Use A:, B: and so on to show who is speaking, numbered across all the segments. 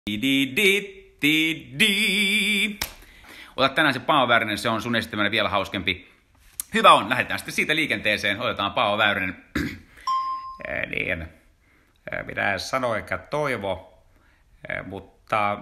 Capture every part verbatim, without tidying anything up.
A: Di, di, di, di. Ota tänään se Paavo Väyrynen, se on sun esittämällä vielä hauskempi. Hyvä on, lähdetään sitten siitä liikenteeseen. Otetaan Paavo Väyrynen. niin, minä sanoin eikä toivo, mutta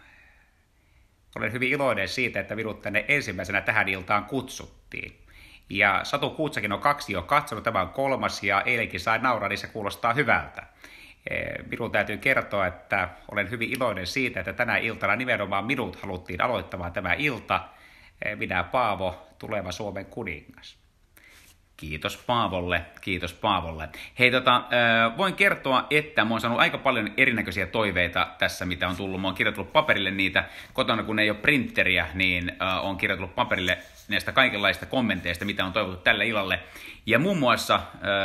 A: olen hyvin iloinen siitä, että minut tänne ensimmäisenä tähän iltaan kutsuttiin. Ja Satu Kuutsakin on kaksi jo katsonut, tämä on kolmas ja eilenkin sai nauraa, niin se kuulostaa hyvältä. Minun täytyy kertoa, että olen hyvin iloinen siitä, että tänä iltana nimenomaan minut haluttiin aloittamaan tämä ilta. Minä Paavo, tuleva Suomen kuningas. Kiitos Paavolle, kiitos Paavolle. Hei, tota, voin kertoa, että mä oon saanut aika paljon erinäköisiä toiveita tässä, mitä on tullut. Mä oon kirjoitellut paperille niitä. Kotona, kun ei ole printeriä, niin oon kirjoitellut paperille näistä kaikenlaista kommenteista, mitä on toivottu tälle illalle. Ja muun muassa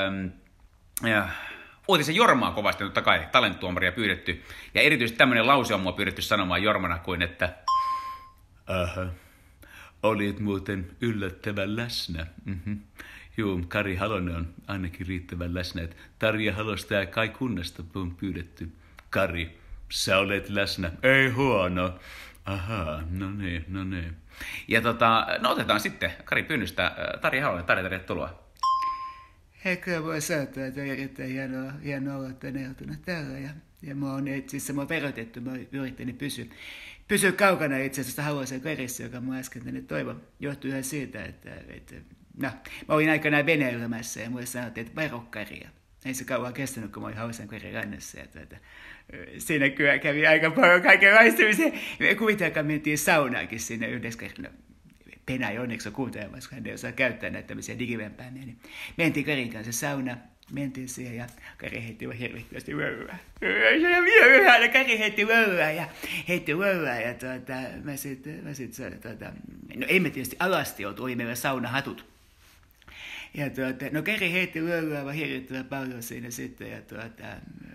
A: äh, Uutisen Jormaa kovasti, totta kai talenttuomaria pyydetty. Ja erityisesti tämmöinen lause on mua pyydetty sanomaan Jormana kuin, että aha, olit muuten yllättävän läsnä. Mm-hmm. Joo, Kari Halonen on ainakin riittävän läsnä. Että Tarja Halosta ja Kai Kunnasta on pyydetty. Kari, sä olet läsnä. Ei huono. Ahaa, no niin, no niin. Ja tota, no otetaan sitten Kari Pynnystä. Tarja Halonen, Tarja, tervetuloa.
B: Ehkä voi sanoa, että on erittäin hienoa, hienoa olla tänne iltana täällä. Ja, ja mä oon itse asiassa, mä oon verotettu, mä oon yrittänyt pysyä, pysyä kaukana itse asiassa haluaisen Karissa, joka mä äsken tänne toivon. Johtuu ihan siitä, että, että no, mä olin aikanaan veneilemässä ja mulle sanottiin, että varo Karia. Ei se kauan kestänyt, kun mä olin haluaisen Karin rannassa. Että, että, siinä kyllä kävi aika paljon kaikenlaistumisia. Me kuitenkaan mentiin saunaakin sinne yhdessä kerran. Pena ei onneksi on kuuntelemassa, kun hän ei osaa käyttää näitä tämmöisiä digivenpäimiä. Niin mentiin Karin kanssa sauna, mentiin siihen ja Kari heitti vaan hirvittävästi vöyrää. Kari heitti vöyrää ja heitti vöyrää ja tuota, mä sitten, mä sitten, tuota, no emme tietysti alasti oltu, oli meillä saunahatut. Ja tuota, no Kari heitti vöyrää vaan hirvittävän paljon siinä sitten ja tuota,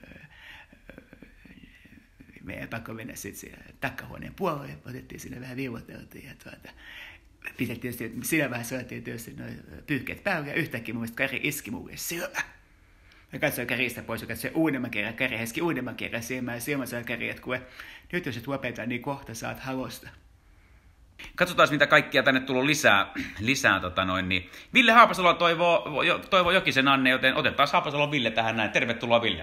B: meidän pakko mennä sitten siihen takkahuoneen puolelle, otettiin sinne vähän viivoteltiin ja tuota, pitää tietysti, että siinä vaiheessa otettiin tietysti noin pyyhkeet päälle ja yhtäkkiä mun mielestä Kari iski mulle silmä. Mä katsoin Karista pois ja katsoin uudemman kerran, Kari heski uudemman kerran silmään ja silmä sai Kari, että kuule, nyt jos et lopeta, niin kohta saat halosta.
A: Katsotaan, mitä kaikkia tänne tullut lisää. lisää tota noin, niin. Ville Haapasalo toivoo, jo, toivoo Jokisen Anne, joten otetaan Haapasalon Ville tähän näin. Tervetuloa Ville.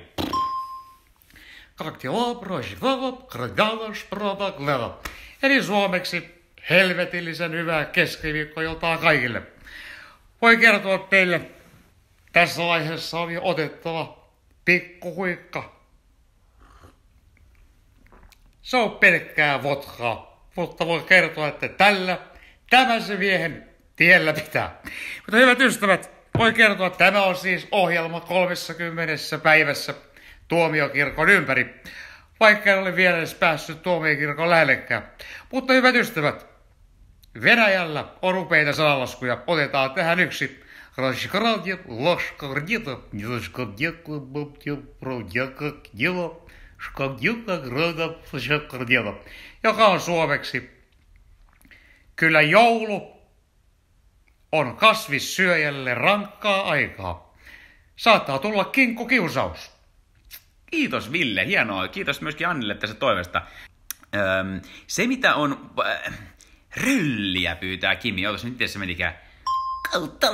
C: Eli suomeksi helvetillisen hyvää keskiviikkoiltaa kaikille. Voin kertoa teille, tässä vaiheessa on jo otettava pikkuhuikka. Se on pelkkää vodkaa, mutta voin kertoa, että tällä, tämän se miehen tiellä pitää. Mutta hyvät ystävät, voin kertoa, että tämä on siis ohjelma kolmessakymmenessä päivässä tuomiokirkon ympäri, vaikka en ole vielä edes päässyt tuomiokirkon lähellekään. Mutta hyvät ystävät, Venäjällä on upeita sanalaskuja. Otetaan tähän yksi. Joka on suomeksi. Kyllä joulu on kasvissyöjälle rankkaa aikaa. Saattaa tulla kinkkukiusaus.
A: Kiitos Ville, hienoa. Kiitos myöskin Annille tästä toivesta. Öm, se mitä on... Äh, rölliä pyytää Kimi. Ootas nyt, miten se menikään?
D: Kautta...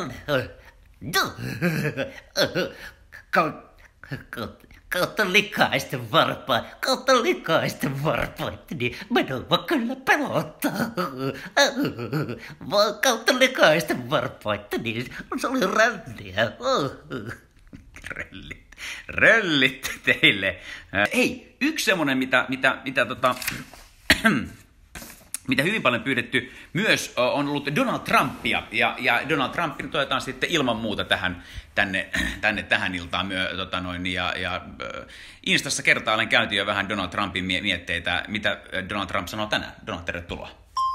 D: Kautta likaisten varpaa, kautta likaisten varpaita, niin minua kyllä pelottaa. Kautta likaisten varpaita, niin se oli rälliä.
A: Röllit. Röllit teille. Hei, yksi semmonen, mitä, mitä, mitä tota... mitä hyvin paljon pyydetty myös on ollut Donald Trumpia, ja, ja Donald Trumpin toivotaan sitten ilman muuta tähän, tänne, tänne tähän iltaan myö, tota noin, ja, ja Instassa kertaalleen käytiin jo vähän Donald Trumpin mietteitä, mitä Donald Trump sanoo tänään. Donald, tervetuloa.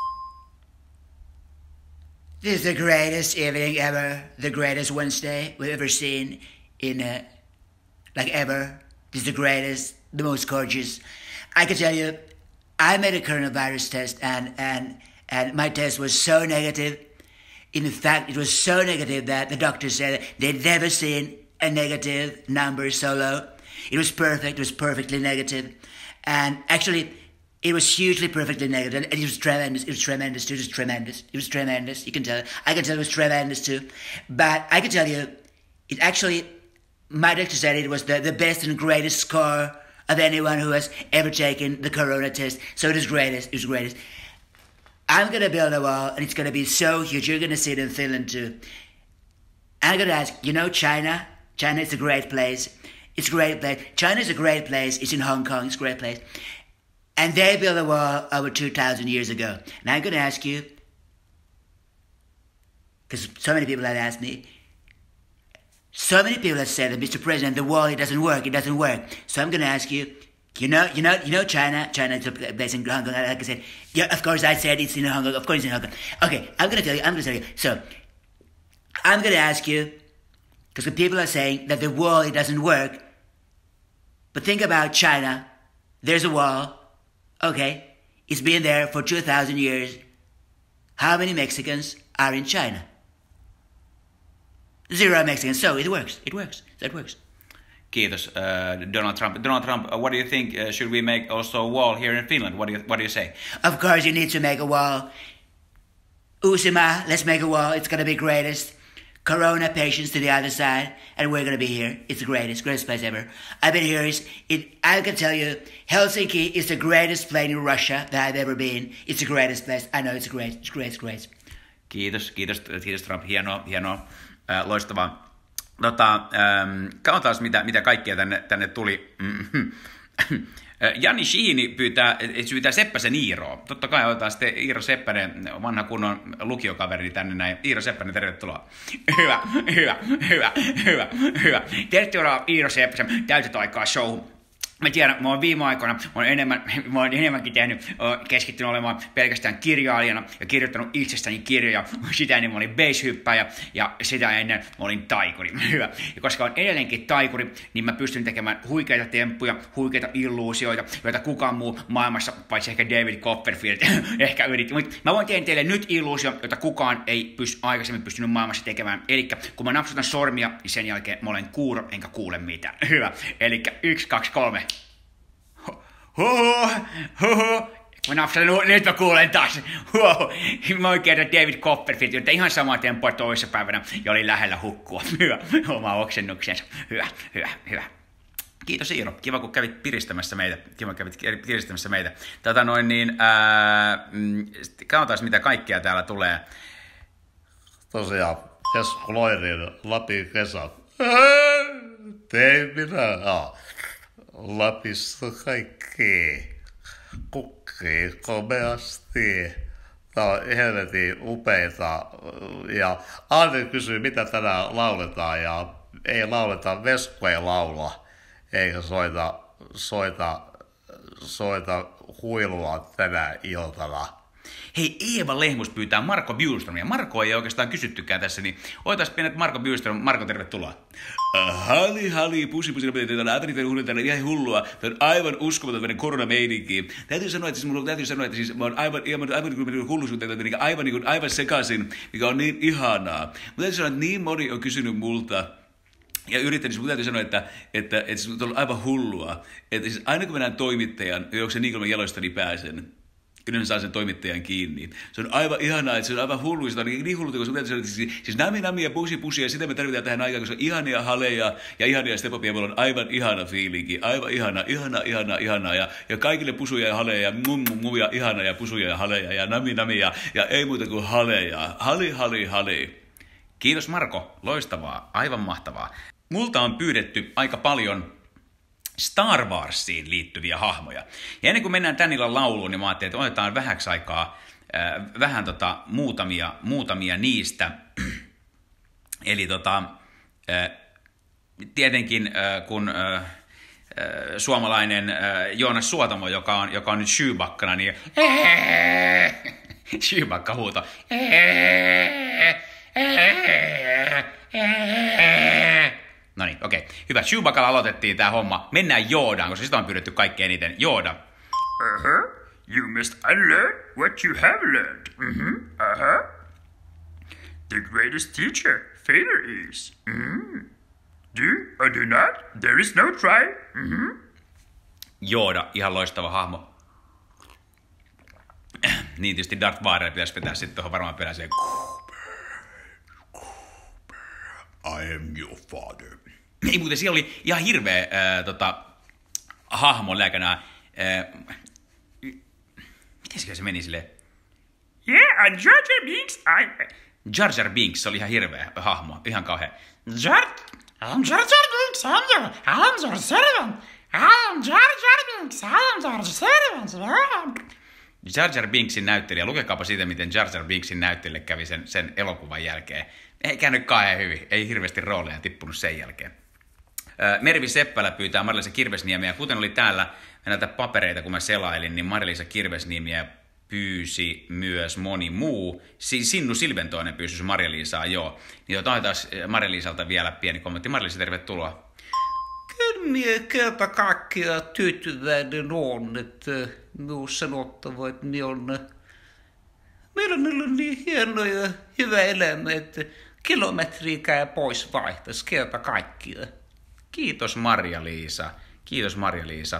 B: This is the greatest evening ever, the greatest Wednesday we've ever seen in, uh, like ever. This is the greatest, the most gorgeous. I can tell you, I made a coronavirus test and, and, and my test was so negative. In fact, it was so negative that the doctor said they'd never seen a negative number so low. It was perfect, it was perfectly negative. And actually, it was hugely perfectly negative. And it was tremendous. It was tremendous too. It was tremendous. It was tremendous. You can tell. I can tell it was tremendous too. But I can tell you, it actually, my doctor said it was the, the best and greatest score of anyone who has ever taken the corona test. So it was greatest. It was greatest. I'm going to build a wall, and it's going to be so huge. You're going to see it in Finland too. I'm going to ask, you know China? China is a great place. It's a great place. China is a great place. It's in Hong Kong. It's a great place. And they built a wall over two thousand years ago. And I'm going to ask you, because so many people have asked me, so many people have said that, Mister President, the wall, it doesn't work, it doesn't work. So I'm going to ask you, you know, you know, you know China? China is a place in Hong Kong, like I said. Yeah, of course I said it's in Hong Kong. Of course it's in Hong Kong. Okay, I'm going to tell you, I'm going to tell you. So, I'm going to ask you, because the people are saying that the wall, it doesn't work. But think about China. There's a wall. Okay, it's been there for two thousand years. How many Mexicans are in China? Zero Mexicans. So it works. It works. That works.
A: Kiitos, uh, Donald Trump. Donald Trump, uh, what do you think? Uh, should we make also a wall here in Finland? What do you What do you say?
B: Of course, you need to make a wall. Uusimaa, let's make a wall. It's gonna be greatest. Corona patients to the other side, and we're gonna be here. It's the greatest, greatest place ever. I've been here. It, I can tell you, Helsinki is the greatest place in Russia that I've ever been. It's the greatest place. I know it's great. It's great. It's great.
A: Kiitos, kiitos, kiitos Trump. Hienoa, hienoa, äh, loistavaa. Tota, ähm, katsotaan mitä, mitä kaikkea tänne, tänne tuli. Jani Shihini pyytää, pyytää Seppäsen Iiroa. Totta kai otetaan sitten Iiro Seppänen, vanha kunnon lukiokaveri tänne näin. Iiro Seppänen, tervetuloa. Hyvä, hyvä, hyvä, hyvä, hyvä. Tervetuloa Iiro Seppäsen täytet aikaa showhun. Mä tiedän, mä oon viime aikoina, mä oon, enemmän, mä oon enemmänkin tehnyt, keskittynyt olemaan pelkästään kirjailijana ja kirjoittanut itsestäni kirjoja. Sitä ennen mä olin basehyppäjä ja sitä ennen mä olin taikuri. Hyvä. Ja koska on edelleenkin taikuri, niin mä pystyn tekemään huikeita temppuja, huikeita illuusioita, joita kukaan muu maailmassa, paitsi ehkä David Copperfield, ehkä yritti. Mutta mä voin tehdä teille nyt illuusio, jota kukaan ei pysty, aikaisemmin pystynyt maailmassa tekemään. Elikkä kun mä napsutan sormia, niin sen jälkeen mä olen kuuro enkä kuule mitään. Hyvä. Elikkä yksi, kaksi, kolme. Huhu, huhu. Mä napsatan, nyt mä kuulen taas. Huhu. Mä oon kerran David Copperfield, jota ihan samaa tempoa toisessa päivänä ja oli lähellä hukkua. Hyvä, oma oksennuksensa. Hyvä, hyvä, hyvä. Kiitos Iiro, kiva kun kävit piristämässä meitä. Kiva kun kävit piristämässä meitä. Tätä noin niin, ää, katsotaan mitä kaikkea täällä tulee.
C: Tosiaan, Esko Loirin Lapin kesä. Tein minä. Lapissa kaikki kukkii komeasti. Tämä on helvetin upeita. Ja Anni kysyy, mitä tänään lauletaan. Ja ei lauleta, Vesko ei laula. Eikä soita, soita, soita huilua tänä iltana.
A: Hei, Eeva Lehmus pyytää Marko Bjurströmiä. Marko ei oikeastaan kysyttykään tässä, niin oitais pienet Marko Bjurström. Marko, tervetuloa. Hali, hali, pusi, pusi, tämä on Ateniten hullua, tämä on ihan hullua. Tämä on aivan uskomaton meidän koronameininki. Täytyy sanoa, että siis, mun täytyy sanoa, että siis mä oon aivan, aivan, aivan, aivan hulluisuutta, aivan, aivan, aivan sekaisin, mikä on niin ihanaa. Mutta täytyy sanoa, että niin moni on kysynyt multa, ja yrittänyt, siis mun täytyy sanoa, että, että, että, että se on ollut aivan hullua. Että siis aina kun mennään toimittajan, onko se niin kuin mä jaloistani pääsen, yleensä saa sen toimittajan kiinni. Se on aivan ihanaa, että se on aivan hullu. Se on niin hullu, koska täytyy sanoa, että siis, siis nami nami ja pusi pusi ja sitä me tarvitaan tähän aikaan, koska on ihania haleja ja ihania stepopia. Meillä on aivan ihana fiilinki. Aivan ihana, ihana, ihana, ihana. Ja, ja kaikille pusuja ja haleja ja mum mum mum ja ihana ja pusuja ja haleja ja nami nami ja, ja ei muuta kuin haleja. Hali, hali, hali. Kiitos Marko, loistavaa, aivan mahtavaa. Multa on pyydetty aika paljon Star Warsiin liittyviä hahmoja. Ja ennen kuin mennään tän illan lauluun, niin mä ajattelin, että otetaan vähäksi aikaa äh, vähän tota, muutamia, muutamia niistä. Eli tota, äh, tietenkin äh, kun äh, äh, suomalainen äh, Joonas Suotamo, joka on, joka on nyt Chewbaccana, niin Chewbacca huuto. No niin, okei. Okay. Hyvä. Chewbaccalla aloitettiin tää homma. Mennään Yoodaan, koska sitä on pyydetty kaikkein eniten. Yoda.
E: Uh-huh. You must unlearn what you have learned. Mm-hmm. Uh-huh. The greatest teacher, Vader is. Mm-hmm. Do or do not, there is no try. Mm-hmm.
A: Yoda, ihan loistava hahmo. Niin tietysti Darth Vader pitäisi vetää sitten tuohon varmaan peräseen.
E: I am your father.
A: Ei muuten, siellä oli ihan hirveä ää, tota, hahmo lääkänä. Ää, miten se meni silleen?
E: Yeah, and Jar Jar Binks, I...
A: Jar Jar Binks, se oli ihan hirveä hahmo, ihan kauhea.
E: Jar... I'm Jar Jar Binks, I'm your... I'm your servant. I'm Jar Jar Binks, I'm your servant.
A: Jar Jar Binksin näyttelijä, lukekaapa siitä, miten Jar Jar Binksin näyttelijä kävi sen, sen elokuvan jälkeen. Ei käynyt kauhean hyvin, ei hirveästi rooleja tippunut sen jälkeen. Mervi Seppälä pyytää Marja-Liisa Kirvesniemiä, kuten oli täällä näitä papereita, kun mä selailin, niin Marja-Liisa Kirvesniemiä pyysi myös moni muu. Sinnu Silventoinen pyysi Marja-Liisaa, joo. Niin otetaan Marja-Liisalta vielä pieni kommentti. Marja-Liisa, tervetuloa.
D: Kyllä minä kerta kaikkiaan tyytyväinen on, että minun sanottava, että minä on, meillä on niin hieno ja hyvä elämä, että kilometriä käy pois vaihtaisi kerta kaikkiaan.
A: Kiitos Marja-Liisa. Kiitos Marja-Liisa.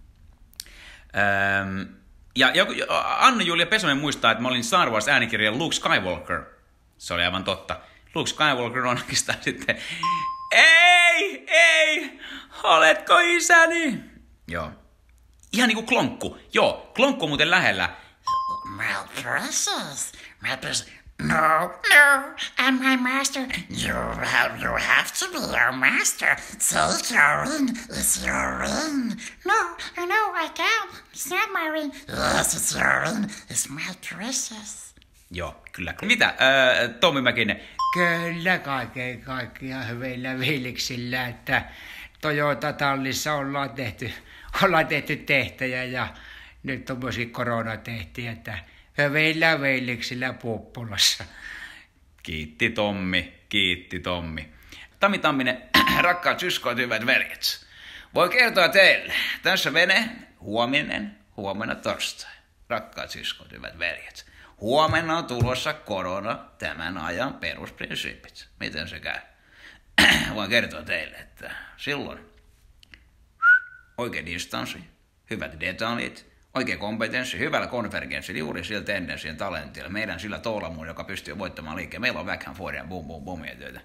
A: Ähm, ja, ja Anna-Julia Pesonen muistaa, että mä olin Star Wars äänikirjan Luke Skywalker. Se oli aivan totta. Luke Skywalker on oikeastaan sitten... Ei, ei, oletko isäni? Joo. Ihan niinku Klonkku. Joo, Klonkku on muuten lähellä.
E: My precious, my precious. No, no, I'm my master. You have, you have to be your master. Take your ring. It's your ring. No, no, I can't. It's not my ring. Yes, it's your ring. It's my precious.
A: Joo, kyllä. Mitä, äh, Tommi Mäkinen?
B: Kyllä kaiken kaikkiaan hyvillä viiliksillä, että Toyota-tallissa ollaan tehty, ollaan tehty tehtäjä ja nyt tommosia koronatehtiä, että hyvillä viiliksillä Puppulassa.
A: Kiitti Tommi, kiitti Tommi. Tami Tamminen, rakkaat syskoit, hyvät veljet. Voi kertoa teille, tässä vene, huominen, huomenna torstai. Rakkaat syskoit, hyvät veljet. Huomenna on tulossa korona, tämän ajan perusprinsiipit. Miten se käy? Voin kertoa teille, että silloin oikea distanssi, hyvät detaljit, oikea kompetenssi, hyvällä konvergenssilla, juuri sillä tendenssien talentilla, meidän sillä toulamuun, joka pystyy voittamaan liikkeen. Meillä on backhand forehand, boom, boom, boomia töitä.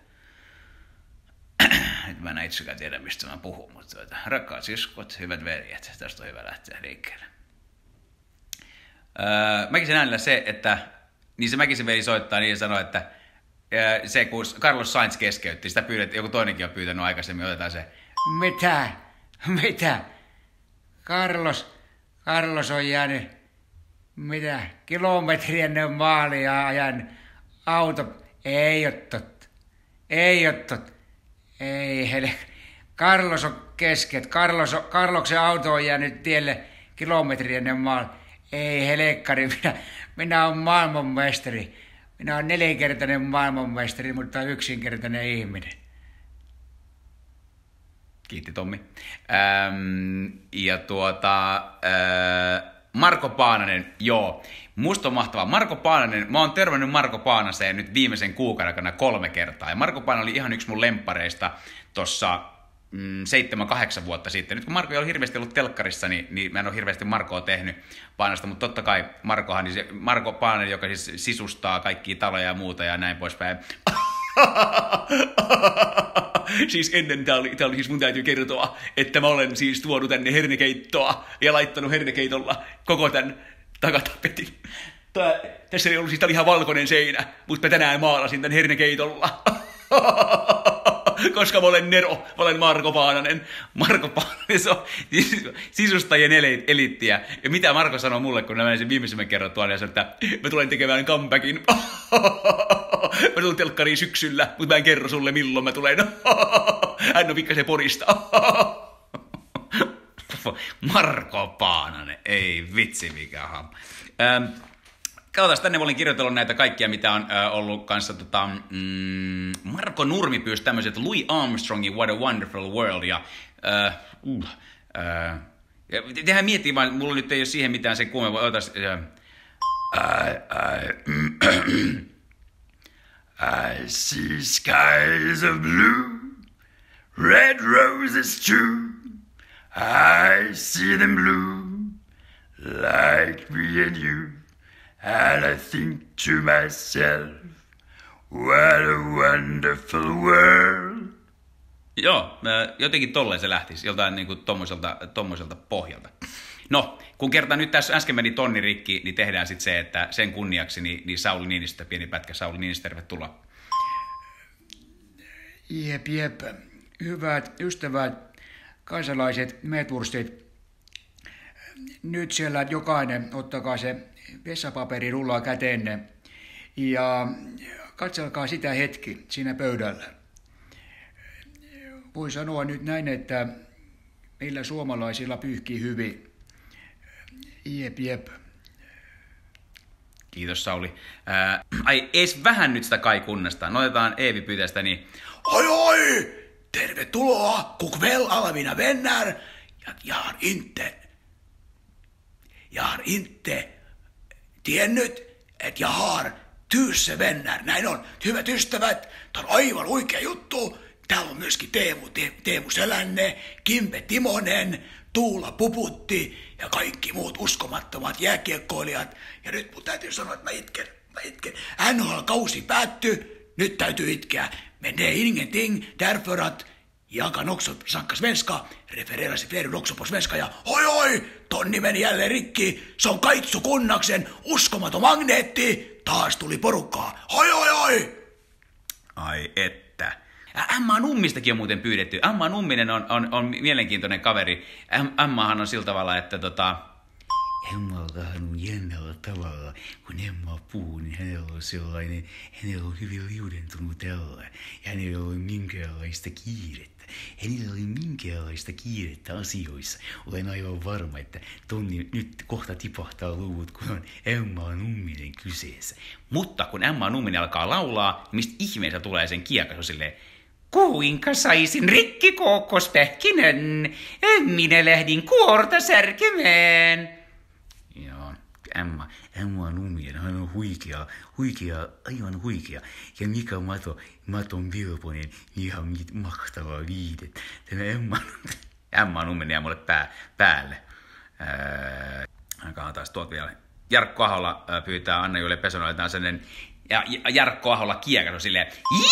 A: Nyt mä en itsekään tiedä, mistä mä puhun, mutta tuota, rakkaat siskot, hyvät veljet, tästä on hyvä lähteä liikkeelle. Öö, Mäkisen äänellä se, että niin se Mäkisen veli soittaa niin ja sanoo, että öö, se kun Carlos Sainz keskeytti, sitä pyydettiin, joku toinenkin on pyytänyt aikaisemmin, otetaan se.
B: Mitä? Mitä? Carlos, Carlos on jäänyt, mitä, kilometriä ennen maalia ajan auto. Ei ole totta. Ei ole totta. Ei hele. Carlos on kesken. Carlos on, Carloksen auto on jäänyt tielle kilometriä ennen maalia. Ei helekkari, minä, minä olen maailmanmestari. Minä olen nelinkertainen maailmanmestari, mutta yksinkertainen ihminen.
A: Kiitti Tommi. Ähm, ja tuota, äh, Marko Paananen, joo. Musta on mahtavaa. Marko Paananen, mä oon törmännyt Marko Paanaseen nyt viimeisen kuukauden aikana kolme kertaa. Ja Marko Paananen oli ihan yksi mun lemppareista tossa mm, seitsemän, kahdeksan vuotta sitten. Nyt kun Marko ei ole hirveästi ollut telkkarissa, niin, niin mä en ole hirveästi Markoa tehnyt Paanasta, mutta totta kai Markohan, niin se, Marko Paananen, joka siis sisustaa kaikkia taloja ja muuta ja näin poispäin. Siis ennen tää oli, tää oli siis mun täytyy kertoa, että mä olen siis tuonut tänne hernekeittoa ja laittanut hernekeitolla koko tän takatapetin. Tää, tässä ei ollut siis, tää oli ihan valkoinen seinä, mutta mä tänään maalasin tän hernekeitolla. Koska mä olen Nero, mä olen Marko Paananen. Marko Paananen, se on sisustajien eliittiä. Ja mitä Marko sanoi mulle, kun mä menin sen viimeisemmän kerran tuonne, ja sanoi, että mä tulen tekemään comebackin. Mä tulen telkkariin syksyllä, mutta mä en kerro sulle milloin mä tulen. Hän on pikkasen Porista. Marko Paananen, ei vitsi mikä hamma. Ähm, Katsotaan, tänne mä olin kirjoitellut näitä kaikkia, mitä on äh, ollut kanssa. Tota, mm, Marko Nurmi pyysi tämmöiset Louis Armstrongin What a Wonderful World. Ja, äh, uh, äh, ja tehdään miettiä, vaan mulla nyt ei ole siihen mitään sen kuumempaa. Otas, äh,
E: I, I, I see skies of blue, red roses true.
F: I see them blue, like me and you, and I think to myself, what a wonderful world.
A: Joo, jotenkin tolleen se lähtisi, joltain niinku tommoselta, tommoselta pohjalta. No, kun kerta nyt tässä äsken meni tonni rikki, niin tehdään sitten se, että sen kunniaksi niin, niin Sauli Niinistö, pieni pätkä Sauli Niinistö, tervetuloa.
B: Jep, jep. Hyvät ystävät, kansalaiset, meturstit. Nyt siellä jokainen ottakaa se vessapaperirulla käteenne ja katselkaa sitä hetki siinä pöydällä. Voi sanoa nyt näin, että meillä suomalaisilla pyyhkii hyvin. Jep, jep.
A: Kiitos Sauli. Ää, ai, ees vähän nyt sitä kai kunnasta. No otetaan Eevi pyytästä, niin...
F: Oi oi! Tervetuloa, kuk väl alla mina vänner. Jag, jag har inte... Jag har inte tiennyt, että jag har tusen vänner. Näin on. Hyvät ystävät, tää on aivan oikea juttu. Täällä on myöskin Teemu, Te, Teemu Selänne, Kimpe Timonen, Tuula Puputti ja kaikki muut uskomattomat jääkiekkoilijat. Ja nyt mun täytyy sanoa, että mä itken, mä itken. N H L-kausi päättyy, nyt täytyy itkeä. Men det är ingenting därför att jag kan också snacka svenska, referera sig fler också på svenska ja oi oi, tonni meni jälleen rikki, se on Kaitsu Kunnaksen uskomaton magneetti, taas tuli porukkaa, oi oi oi!
A: Ai että. Emma Nummistakin on muuten pyydetty. Emma Numminen on, on, on mielenkiintoinen kaveri. Emmahan on sillä tavalla, että tota... Emmallahan on jännällä tavalla, kun Emma puhuu, niin hänellä on sellainen, hänellä on hyvin liudentunut tällä. Ja hänellä ei ole minkäänlaista kiirettä. Hänellä ei ole minkäänlaista kiirettä asioissa. Olen aivan varma, että tonni nyt kohta tipahtaa luvut, kun on Emma Numminen kyseessä. Mutta kun Emma Numminen alkaa laulaa, niin mistä ihmeessä tulee sen kiekas silleen, kuinka saisin rikkikookospähkinän? Minä lähdin kuorta särkemään. Joo, Emma, Emma Numminen, hän on huikea, huikea, aivan huikea. Ja Mika Mato, Maton Vilponen, ihan mahtava viidet. Tämä Emma, Emma Numminen jää mulle pää, päälle. Öö, katsotaan tuolta vielä. Jarkko Ahola pyytää Anna-Julia Pesonoiltaan sellainen, ja Jarkko Ahola kiekas on silleen,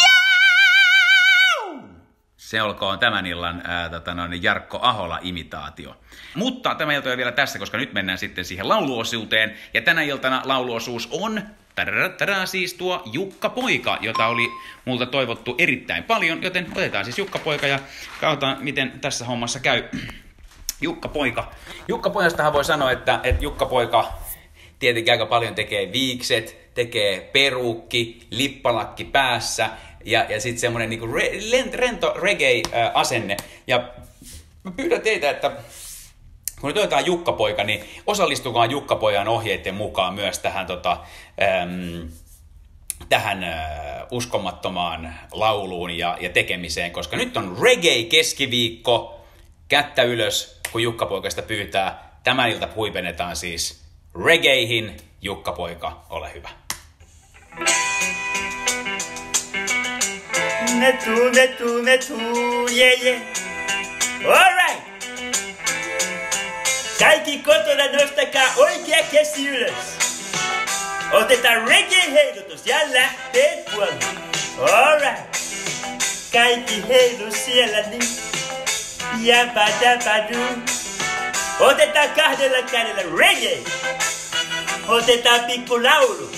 A: se olkoon tämän illan ää, tota noin, Jarkko Ahola-imitaatio. Mutta tämä ilta on vielä tässä, koska nyt mennään sitten siihen lauluosuuteen. Ja tänä iltana lauluosuus on tarara, siis tuo Jukka Poika, jota oli multa toivottu erittäin paljon. Joten otetaan siis Jukka Poika ja katsotaan, miten tässä hommassa käy. Jukka Poika. Jukka Pojastahan voi sanoa, että, että Jukka Poika tietenkin aika paljon tekee viikset, tekee peruukki, lippalakki päässä. Ja, ja sitten semmoinen niinku re, rento reggae-asenne. Ja mä pyydän teitä, että kun nyt otetaan Jukka Poika, niin osallistukaa Jukka Pojan ohjeiden mukaan myös tähän, tota, äm, tähän äh, uskomattomaan lauluun ja, ja tekemiseen. Koska nyt on reggae-keskiviikko, kättä ylös, kun Jukka Poika sitä pyytää. Tämän ilta huipennetaan siis reggaeihin. Jukka Poika, ole hyvä.
G: Metu, metu, metu, yeah, yeah. Alright. Kaikki kotona nostakaa oikea käsi ylös. Otetaan reggae heilutus ja lähtee puolelle. Alright. Kaikki heilu siellä niin. Jäpä täpä duu. Otetaan kahdella kädellä reggae. Otetaan pikku laulu.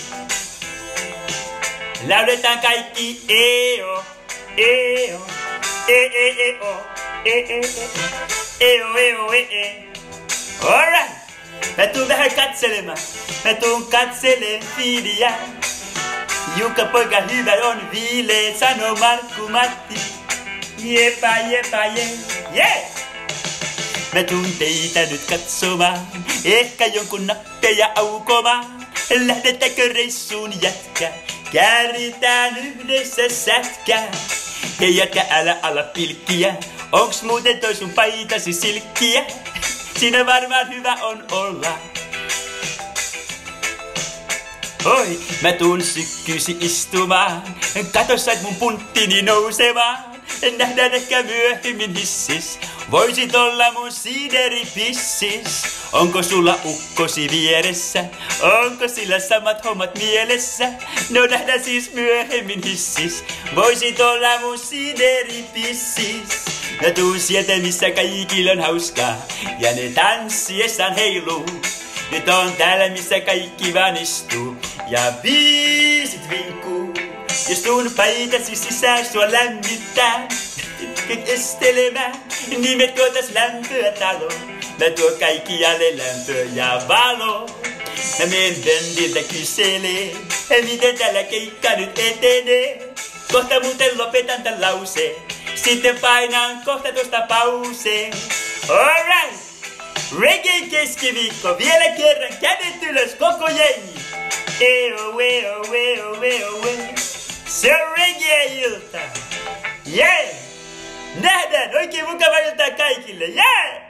G: Lauletaan kaikki eo. Eo, e e e o, e e e, eo eo e e. Alright, mä tuun vähän katselemaan, mä tuun katselen fiiliä. Jukka Poika hyvä on viileä, sano Markku Matti. Jepa jepa je, yeah! Mä tuun teitä nyt katsomaan, ehkä jonkun nappeja aukomaan. Lähdetäänkö reissuun jätkää, kääritään yhdessä sätkää. Hei jätkä, älä ala pilkkiä. Onks muuten toi sun paitasi silkkiä? Siinä varmaan hyvä on olla. Oi, mä tuun sykkysi istumaan. Kato sait mun punttini nousemaan. Nähdään ehkä myöhemmin hissis. Voisit olla mun siideripissis. Onko sulla ukkosi vieressä? Onko sillä samat hommat mielessä? No nähdään siis myöhemmin hissis. Voisit olla mun siideripissis. Ja tuu sieltä missä kaikilla on hauskaa. Ja ne tanssiessaan heiluu. Nyt on täällä missä kaikki vaan istuu. Ja biisit vinkuu. Jos tuun paitäsi sisään sua lämmittää. Estelemään, niin me tuotais lämpöä taloon. Mä tuo kaikkialle lämpöä ja valo. Mä menen bändiltä kyselee, miten tällä keikka nyt etenee. Kohta muuten lopetan tän lauseen, sitten painaan kohta tuosta pauseen. Alright! Reggae keskiviikko, vielä kerran kädet ylös koko jengi. Eo, eo, eo, eo, eo. Se on reggae-ilta. Yeah! Nähdään! Oikein mukava iltaa kaikille! Yeah!